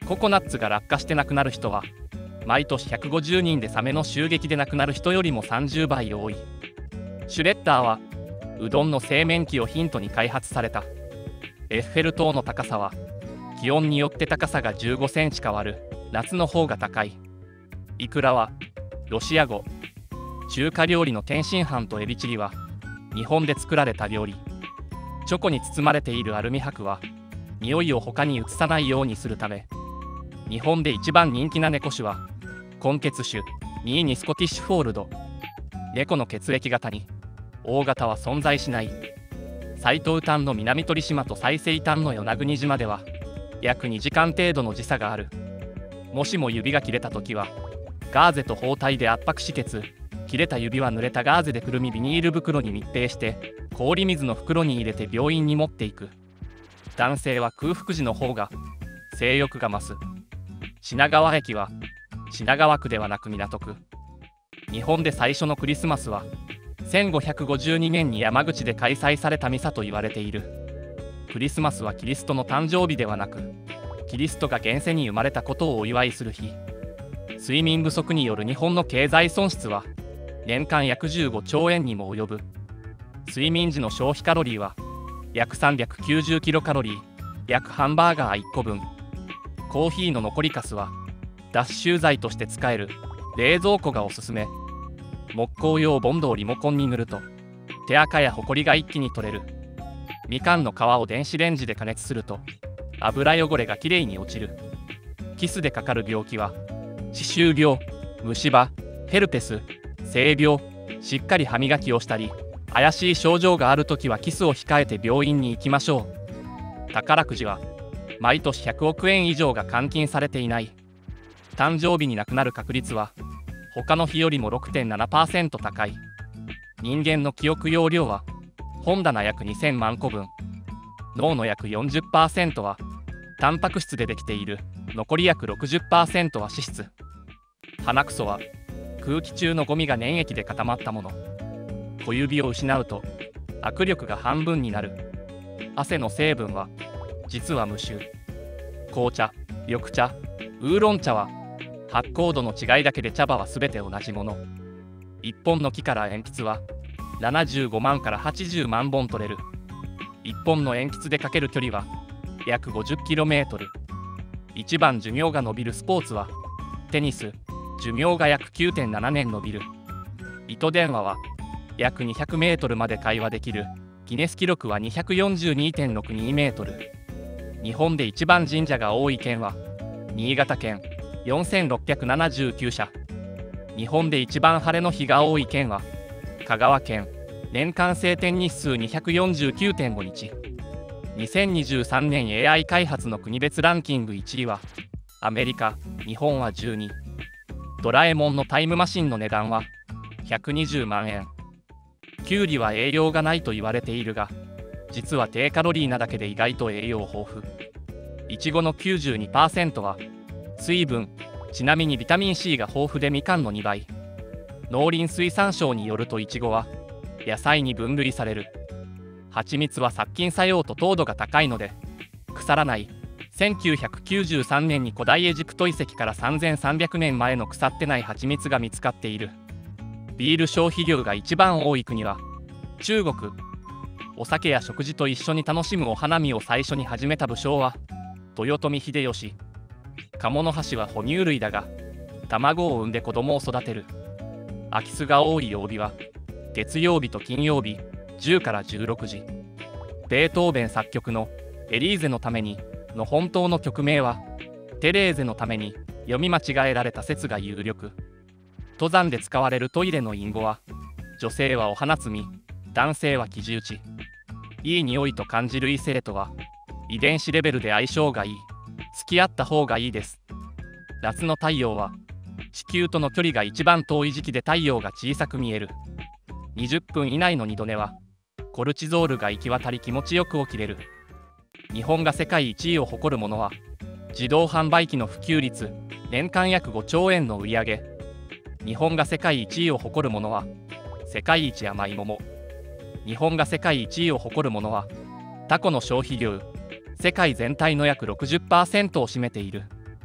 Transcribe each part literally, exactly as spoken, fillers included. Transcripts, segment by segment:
ココナッツが落下して亡くなる人は毎年ひゃくごじゅうにんでサメの襲撃で亡くなる人よりもさんじゅうばい多い。シュレッダーはうどんの製麺機をヒントに開発された。エッフェル塔の高さは気温によって高さがじゅうごセンチ変わる。夏の方が高い。イクラはロシア語、中華料理の天津飯とエビチリは日本で作られた料理。チョコに包まれているアルミ箔は匂いを他に移さないようにするため。日本で一番人気な猫種は混血種、にいにスコティッシュフォールド。猫の血液型に大型は存在しない。最東端の南鳥島と最西端の与那国島では約にじかん程度の時差がある。もしも指が切れた時はガーゼと包帯で圧迫止血。切れた指は濡れたガーゼでくるみビニール袋に密閉して氷水の袋に入れて病院に持っていく。男性は空腹時の方が性欲が増す。品川駅は品川区ではなく港区。日本で最初のクリスマスはせんごひゃくごじゅうにねんに山口で開催されたミサと言われている。クリスマスはキリストの誕生日ではなくキリストが現世に生まれたことをお祝いする日。睡眠不足による日本の経済損失は年間約じゅうごちょうえんにも及ぶ。睡眠時の消費カロリーは約さんびゃくきゅうじゅうキロカロリー、約ハンバーガーいっこぶん。コーヒーの残りかすは脱臭剤として使える冷蔵庫がおすすめ。木工用ボンドをリモコンに塗ると手垢やホコリが一気に取れる。みかんの皮を電子レンジで加熱すると油汚れがきれいに落ちる。キスでかかる病気は歯周病、虫歯、ヘルペス、性病。しっかり歯磨きをしたり怪しい症状があるときはキスを控えて病院に行きましょう。宝くじは毎年ひゃくおくえん以上が換金されていない。誕生日に亡くなる確率は他の日よりも ろくてんななパーセント 高い。人間の記憶容量は本棚約にせんまんこぶん。脳の約 よんじゅっパーセント はタンパク質でできている。残り約 ろくじゅっパーセント は脂質。鼻くそは空気中のゴミが粘液で固まったもの。小指を失うと握力が半分になる。汗の成分は実は無臭。紅茶、緑茶、ウーロン茶は発酵度の違いだけで茶葉はすべて同じもの。いっぽんの木から鉛筆はななじゅうごまんからはちじゅうまんぼん取れる。いっぽんの鉛筆でかける距離は約 ごじゅっキロメートル。一番寿命が伸びるスポーツはテニス。寿命が約 きゅうてんななねん伸びる。糸電話は約にひゃくメートルまで会話できる。ギネス記録は にひゃくよんじゅうにてんろくにメートル。日本で一番神社が多い県は新潟県、よんせんろっぴゃくななじゅうきゅうしゃ。日本で一番晴れの日が多い県は香川県、年間晴天日数 にひゃくよんじゅうきゅうてんごにち。にせんにじゅうさんねん エーアイ 開発の国別ランキングいちいはアメリカ、日本はじゅうに。ドラえもんのタイムマシンの値段はひゃくにじゅうまんえん。きゅうりは栄養がないと言われているが実は低カロリーなだけで意外と栄養豊富。いちごの きゅうじゅうにパーセント は水分。ちなみにビタミン C が豊富でみかんのにばい。農林水産省によるといちごは野菜に分類される。蜂蜜は殺菌作用と糖度が高いので腐らない。せんきゅうひゃくきゅうじゅうさんねんに古代エジプト遺跡からさんぜんさんびゃくねんまえの腐ってない蜂蜜が見つかっている。ビール消費量が一番多い国は中国。お酒や食事と一緒に楽しむお花見を最初に始めた武将は豊臣秀吉。カモノハシは哺乳類だが卵を産んで子供を育てる。空き巣が多い曜日は月曜日と金曜日、じゅうからじゅうろくじ。ベートーベン作曲の「エリーゼのために」の本当の曲名はテレーゼのために。読み間違えられた説が有力。登山で使われるトイレの隠語は女性はお花摘み、男性は生地打ち。いい匂いと感じる異性とは遺伝子レベルで相性がいい。付き合った方がいいです。夏の太陽は地球との距離が一番遠い時期で太陽が小さく見える。にじゅっぷん以内の二度寝はコルチゾールが行き渡り気持ちよく起きれる。日本が世界いちいを誇るものは自動販売機の普及率。年間約ごちょうえんの売り上げ。日本が世界いちいを誇るものは世界一甘い桃。日本が世界いちいを誇るものはタコの消費量。世界全体の約 ろくじゅっパーセント を占めている。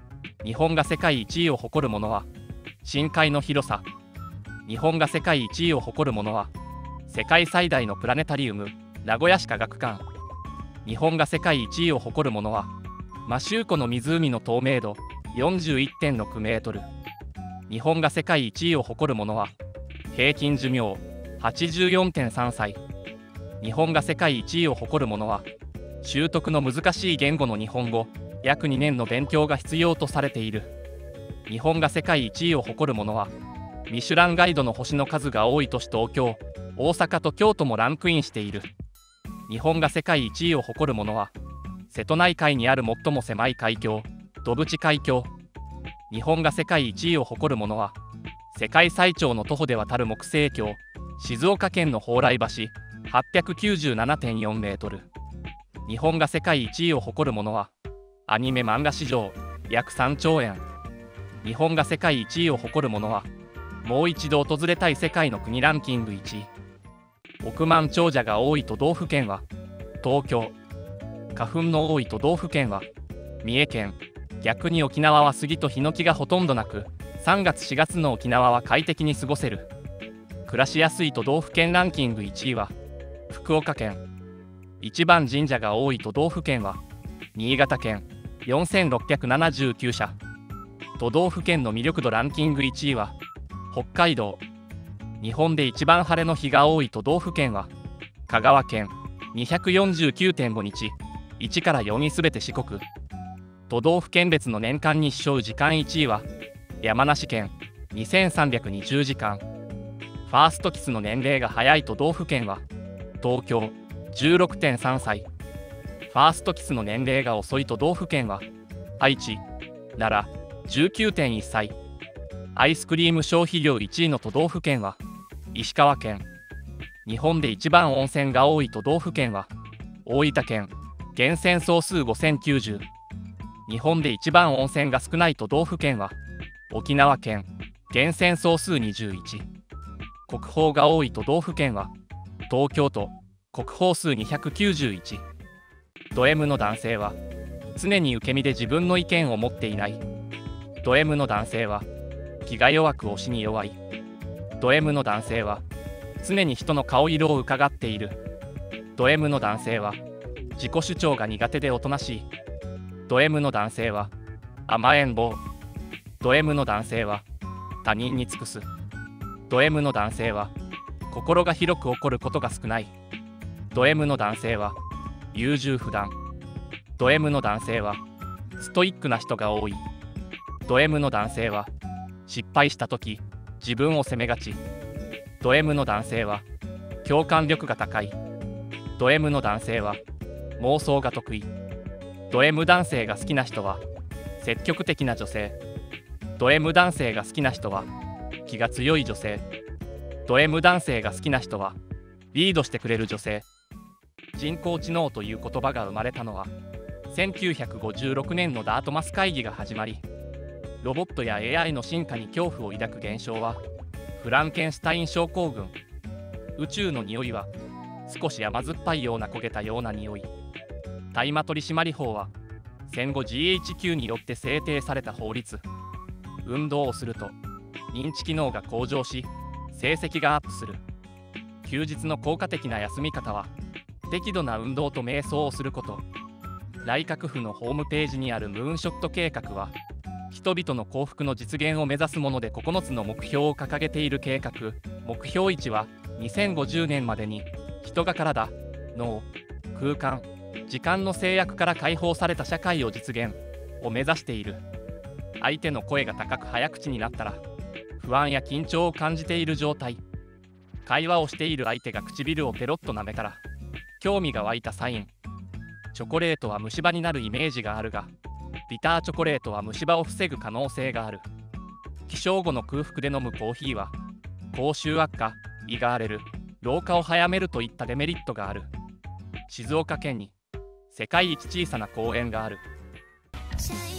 日本が世界一位を誇るものは深海の広さ。日本が世界一位を誇るものは世界最大のプラネタリウム名古屋市科学館。日本が世界一位を誇るものは摩周湖の湖の透明度 よんじゅういってんろくメートル。日本が世界一位を誇るものは平均寿命 はちじゅうよんてんさんさい。日本が世界一位を誇るものは習得の難しい言語の日本語約にねんの勉強が必要とされている。日本が世界一位を誇るものはミシュランガイドの星の数が多い都市東京、大阪と京都もランクインしている。日本が世界一位を誇るものは瀬戸内海にある最も狭い海峡、戸淵海峡。日本が世界一位を誇るものは世界最長の徒歩で渡る木製橋、静岡県の蓬莱橋 はっぴゃくきゅうじゅうななてんよんメートル。日本が世界一位を誇るものはアニメ漫画市場約さんちょうえん。日本が世界一位を誇るものはもう一度訪れたい世界の国ランキングいちい。億万長者が多い都道府県は東京。花粉の多い都道府県は三重県。逆に沖縄は杉とヒノキがほとんどなく、さんがつしがつの沖縄は快適に過ごせる。暮らしやすい都道府県ランキングいちいは福岡県。一番神社が多い都道府県は新潟県。よんせんろっぴゃくななじゅうきゅうしゃ。都道府県の魅力度ランキングいちいは北海道。日本で一番晴れの日が多い都道府県は香川県。にひゃくよんじゅうきゅうてんごにち。いちからよんにすべて四国。都道府県別の年間日照時間いちいは山梨県。にせんさんびゃくにじゅうじかん。ファーストキスの年齢が早い都道府県は東京。じゅうろくてんさんさい。ファーストキスの年齢が遅い都道府県は愛知。奈良。じゅうきゅうてんいっさい。アイスクリーム消費量いちいの都道府県は石川県。日本で一番温泉が多い都道府県は大分県。源泉総数ごせんきゅうじゅう。日本で一番温泉が少ない都道府県は沖縄県。源泉総数にじゅういち。国宝が多い都道府県は東京都。国宝数にひゃくきゅうじゅういち。ド M の男性は常に受け身で自分の意見を持っていない。ド M の男性は気が弱く推しに弱い。ド M の男性は常に人の顔色を伺っている。ド M の男性は自己主張が苦手でおとなしい。ド M の男性は甘えん坊。ド M の男性は他人に尽くす。ド M の男性は心が広く怒ることが少ない。ド M の男性は優柔不断。ド M の男性はストイックな人が多い。ド M の男性は失敗した時自分を責めがち。ド M の男性は共感力が高い。ド M の男性は妄想が得意。ド M 男性が好きな人は積極的な女性。ド M 男性が好きな人は気が強い女性。ド M 男性が好きな人はリードしてくれる女性。人工知能という言葉が生まれたのはせんきゅうひゃくごじゅうろくねんのダートマス会議が始まり、ロボットや エーアイ の進化に恐怖を抱く現象はフランケンシュタイン症候群。宇宙の匂いは少し甘酸っぱいような焦げたような匂い。大麻取締法は戦後 ジーエイチキュー によって制定された法律。運動をすると認知機能が向上し成績がアップする。休日の効果的な休み方は適度な運動と瞑想をすること。内閣府のホームページにあるムーンショット計画は人々の幸福の実現を目指すものでここのつの目標を掲げている計画。目標いちはにせんごじゅうねんまでに人が体、脳、空間、時間の制約から解放された社会を実現を目指している。相手の声が高く早口になったら不安や緊張を感じている状態。会話をしている相手が唇をペロッと舐めたら興味が湧いたサイン。チョコレートは虫歯になるイメージがあるがビターチョコレートは虫歯を防ぐ可能性がある。起床後の空腹で飲むコーヒーは口臭悪化、胃が荒れる、老化を早めるといったデメリットがある。静岡県に世界一小さな公園がある。